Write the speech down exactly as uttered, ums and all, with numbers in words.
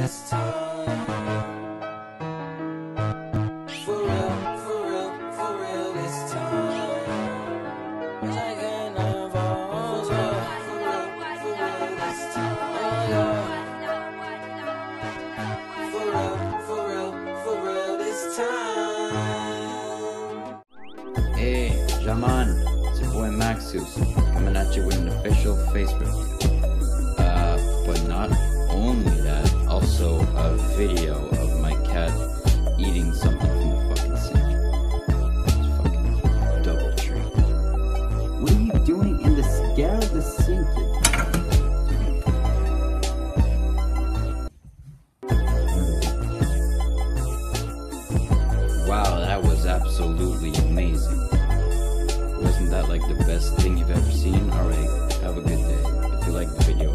this time. For real, for real, for real this time. Like an evolve. For real, for real, for real this time. For real, for real, for real this time. Hey, Jaman, it's your boy maxxews, coming at you with an official face review. Uh, but not only that, also a video of my cat eating something from the fucking sink. It's fucking double treat. What are you doing in the get out of the sink? Wow, that was absolutely amazing. Wasn't that like the best thing you've ever seen? Alright, have a good day. If you like the video,